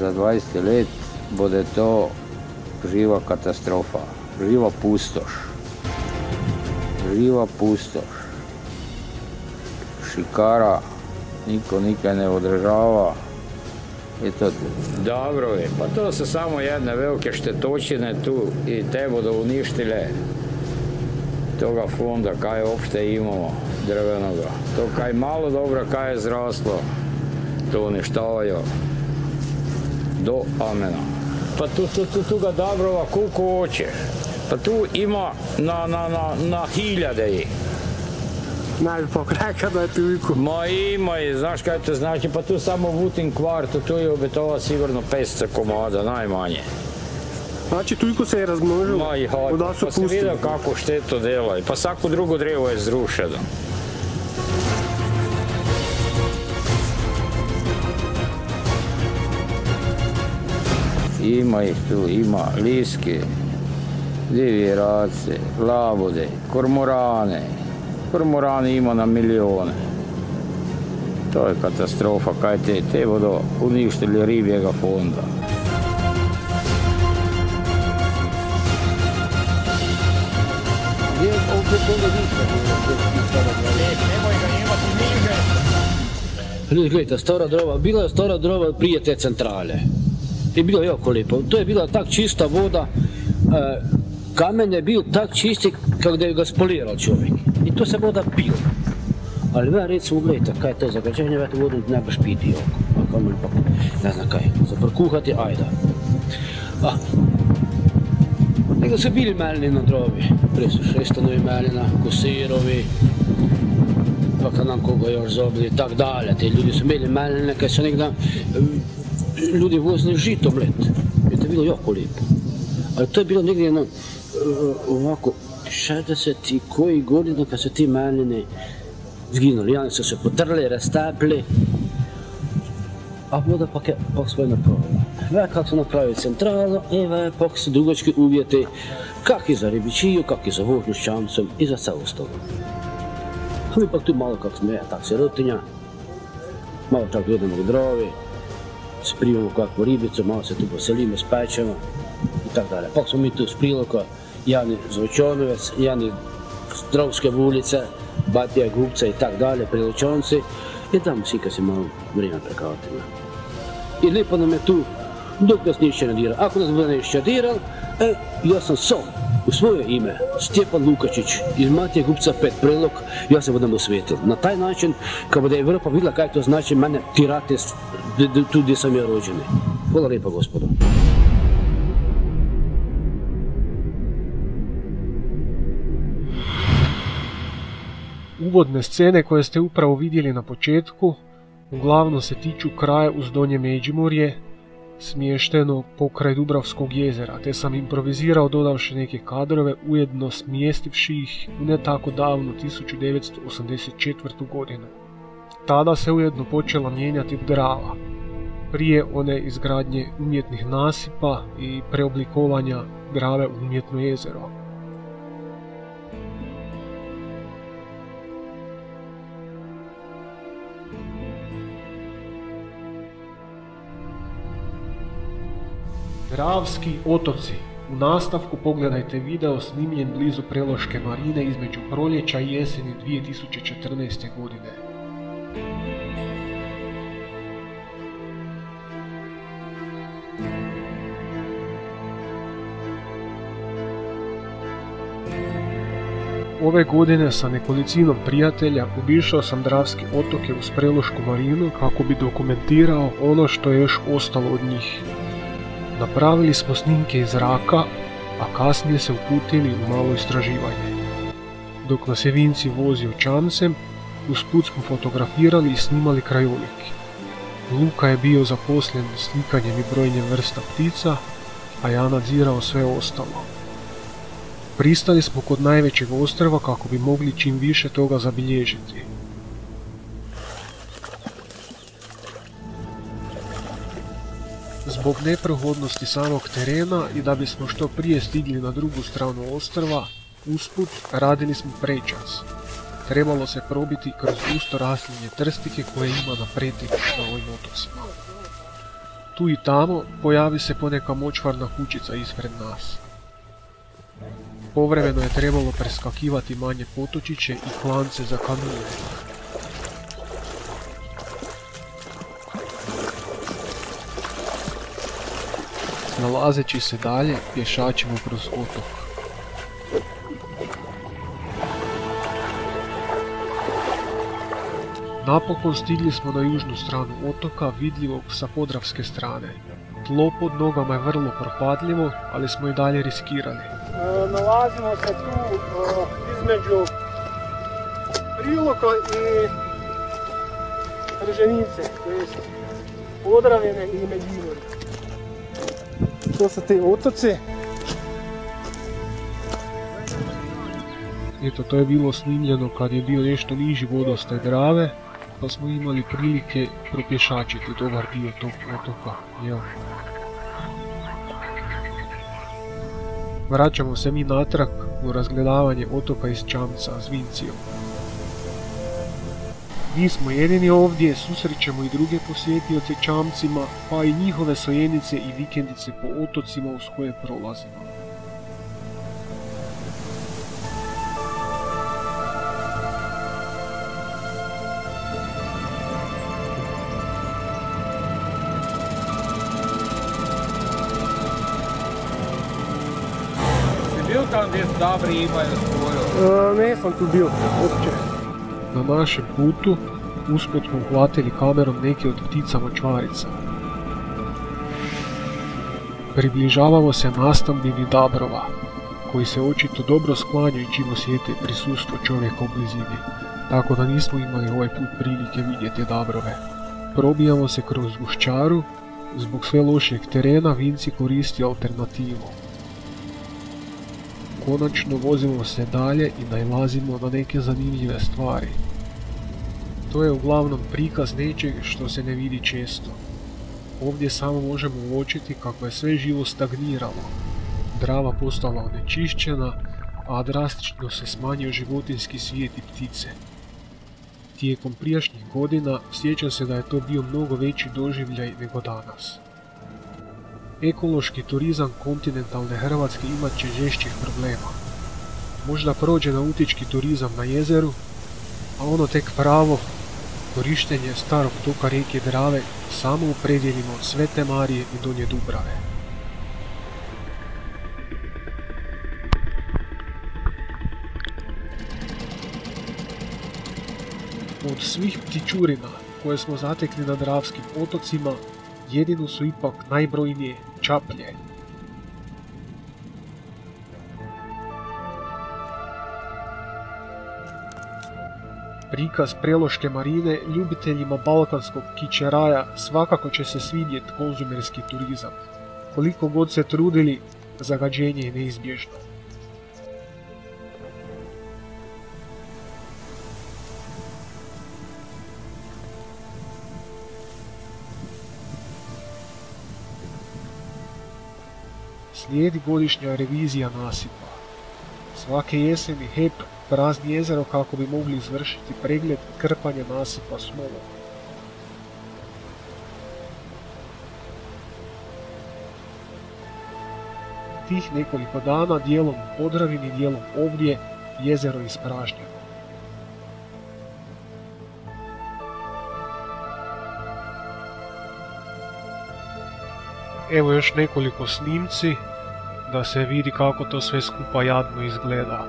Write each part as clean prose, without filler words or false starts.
za 20 let, bude to živa katastrofa, živa pustoš. Živa pustoš. Šikara, niko nikaj ne održava. Dobro je, pa to su samo jedne velike štetočine tu i te bodo uništile toga fonda, kaj opšte imamo drvenoga. To kaj malo dobro, kaj je zraslo, to uništavaju do amena. Pa tu ga Dabrova koliko hoće, pa tu ima na hiljade ih. Najbolj reka da je toliko. Ma ima i, znaš kaj to znači, pa tu samo v utim kvartu, tu je obetova sigurno 500 komada, najmanje. Znači toliko se je razmnožilo? Ma i hoj, pa si vidio kako šteto delaju, pa svako drugo drevo je zrušeno. Ima ih tu, ima liske, divlje race, labode, kormorane. Kormorani ima na milijone. To je katastrofa, kaj te bodo uništili ribjega fonda. Nemoj ga imati niže. Ljudi, gledajte, stara Drava, bila je stara Drava prije te centrale. I bilo je jako lijepo. To je bila tak čista voda, kamen je bil tak čisti kako da je ga spoliral čovjek. I to se voda pila. Ali ve recimo, gledajte, kaj je to zagađenje, vete vodu ne baš piti oko. A kamen pa, ne znam kaj, za prokuhati, ajda. Nego su bili melni na Dravi. Prije su Šestanovi melina, Kosirovi, pa kad nam koga još zobili, tak dalje. Ti ljudi su bili meline, kaj su nekda ljudi vozili žito mlet. I to je bilo jako lijepo. Ali to je bilo negdje jedno, ovako, 60 i koji godina kad su ti meline zginuli. Jani su se potrli, rastapili, a voda pak je svoje napravila. Ve kako su napravili centralu i ve pak su dugački uvjeti kak i za ribičiju, kak i za vožnju s čamcem i za sve ostalo. A mi pak tu malo kak smo tak sirotinja, malo čak gledamo u Dravi, se primamo kakvu ribicu, malo se tu poselimo, spečemo i tak dalje. Pak smo mi tu s Priloka, Jani Zvočanovec, Jani Dravske ulice, Batija Gubca i tak dalje, Priločanci i tamo svi kad se malo vrijeme prekavati. I lijepo nam je tu dok nas nišće ne dira. Ako nas bude nišće diral, ja sam sam u svoje ime, Stjepan Lukačić iz Matije Gubca 5 Prilog, ja se budem osvetil. Na taj način, kad bude Evropa vidjela kaj to znači mene tirati tu gdje sam ja rođeni. Hvala lijepa, gospodo. Uvodne scene koje ste upravo vidjeli na početku uglavnom se tiču kraja uz Donje Međimurje, smješteno pokraj Dubravskog jezera, te sam improvizirao dodavši neke kadrove, ujedno smjestivši ih u ne tako davnu 1984. godinu. Tada se ujedno počela mijenjati Drava, prije one izgradnje umjetnih nasipa i preoblikovanja Drave u umjetno jezero. Dravski otoci. U nastavku pogledajte video snimljen blizu Preloške marine između proljeća i jeseni 2014. godine. Ove godine sa nekolicinom prijatelja obišao sam Dravske otoke uz Prelošku marinu kako bi dokumentirao ono što je još ostalo od njih. Napravili smo snimke iz zraka, a kasnije se uputili u malo istraživanje. Dok nas je Vinci vozio čamcem, usput smo fotografirali i snimali krajolik. Luka je bio zaposlen slikanjem i brojenjem vrsta ptica, a ja nadzirao sve ostalo. Pristali smo kod najvećeg ostrva kako bi mogli čim više toga zabilježiti. Zbog neprohodnosti samog terena i da bismo što prije stigli na drugu stranu ostrva, usput radili smo prečac. Trebalo se probiti kroz gusto raslinje trstike koje ima na pretek na ovim otocima. Tu i tamo pojavi se poneka močvarna kućica ispred nas. Povremeno je trebalo preskakivati manje potočiće i klance za kamine. Nalazeći se dalje, pješačimo kroz otok. Napokon stigli smo na južnu stranu otoka, vidljivog sa podravske strane. Tlo pod nogama je vrlo propadljivo, ali smo i dalje riskirali. Nalazimo se tu između Priloka i Krženice, to jest Podravine i Međimurja. To su te otoci. Eto, to je bilo snimljeno kad je bio nešto niži vodostaj Drave, pa smo imali prilike propješačiti dobar dio tog otoka. Jel? Vraćamo se mi natrag u razgledavanje otoka iz čamca s Vincijom. Nismo jedini ovdje, susrećemo i druge posjetioce čamcima, pa i njihove sojenice i vikendice po otocima uz koje prolazimo. Bil tam gdje Dabri imaju svoju? Nisam tu bio uopće. Na našem putu usput smo uhvatili kamerom neke od ptica močvarica. Približavamo se nastambini dabrova, koji se očito dobro sklanjaju čim osjete prisustvo čovjeka u blizini, tako da nismo imali ovaj put prilike vidjeti dabrove. Probijamo se kroz gušćaru, zbog sve lošijeg terena Vinci koristi alternativu. Konačno vozimo se dalje i nailazimo na neke zanimljive stvari. To je uglavnom prikaz nečeg što se ne vidi često. Ovdje samo možemo uočiti kako je sve živo stagniralo. Drava postala onečišćena, a drastično se smanjio životinjski svijet i ptice. Tijekom prijašnjih godina sjećam se da je to bio mnogo veći doživljaj nego danas. Ekološki turizam kontinentalne Hrvatske imat će žešćih problema. Možda prođe nautički turizam na jezeru, a ono tek pravo korištenje starog toka rijeke Drave samo u predjelima od Svete Marije i Donje Dubrave. Od svih ptičurina koje smo zatekli na dravskim otocima, jedino su ipak najbrojnije čaplje. Prikaz Preloške marine ljubiteljima balkanskog kićeraja svakako će se svidjeti konzumerski turizam. Koliko god se trudili, zagađenje je neizbježno. Slijedi godišnja revizija nasipa. Svake jeseni HEP prazni jezero kako bi mogli izvršiti pregled krpanja nasipa smolom. Tih nekoliko dana dijelom u Podravini, dijelom ovdje, jezero je ispražnjeno. Evo još nekoliko snimci da se vidi kako to sve skupa jadno izgleda.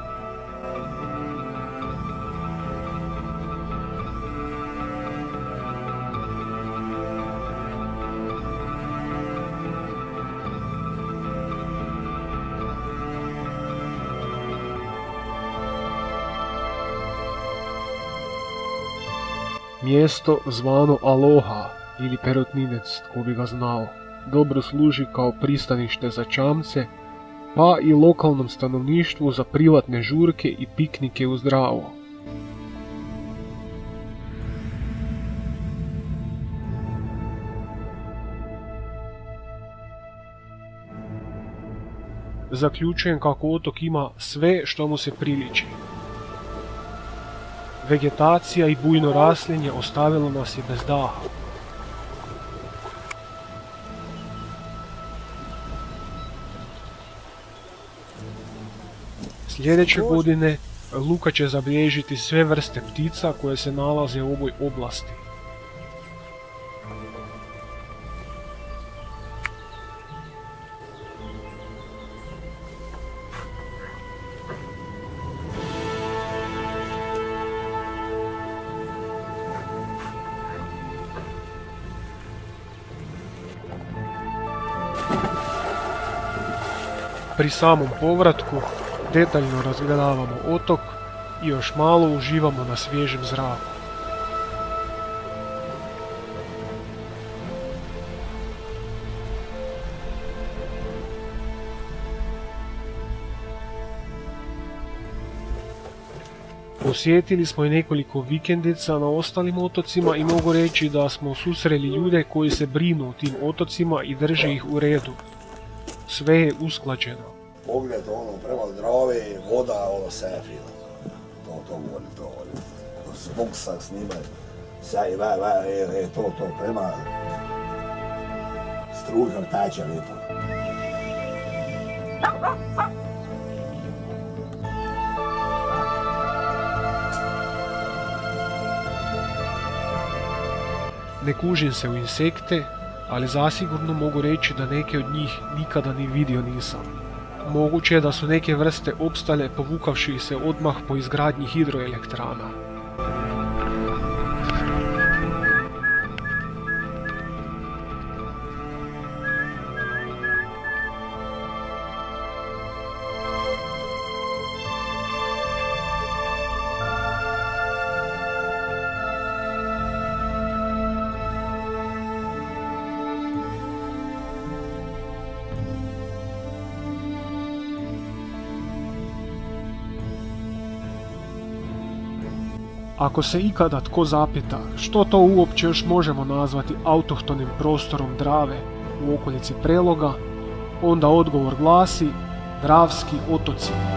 Mjesto zvano Aloha ili Perutninec, tko bi ga znao, dobro služi kao pristanište za čamce, pa i lokalnom stanovništvu za privatne žurke i piknike uz Dravu. Zaključujem kako otok ima sve što mu se priliči. Vegetacija i bujno rasljenje ostavilo nas je bez daha. Sljedeće godine Luka će zabilježiti sve vrste ptica koje se nalaze u ovoj oblasti. Pri samom povratku detaljno razgledavamo otok i još malo uživamo na svježem zraku. Posjetili smo i nekoliko vikendica na ostalim otocima i mogu reći da smo susreli ljude koji se brinu o tim otocima i drže ih u redu. Sve je usklađeno. Pogled prema Dravi, voda, sve je fino. To volim. Mogu sam snimati. Sjaj, to prema stružno tače lijepo. Ne kužim se u insekte, ali zasigurno mogu reći da neke od njih nikada ni vidio nisam. Moguće je da su neke vrste opstale povukavši se odmah po izgradnji hidroelektrana. Ako se ikada tko zapita što to uopće još možemo nazvati autohtonim prostorom Drave u okolici Preloga, onda odgovor glasi Dravski otoci.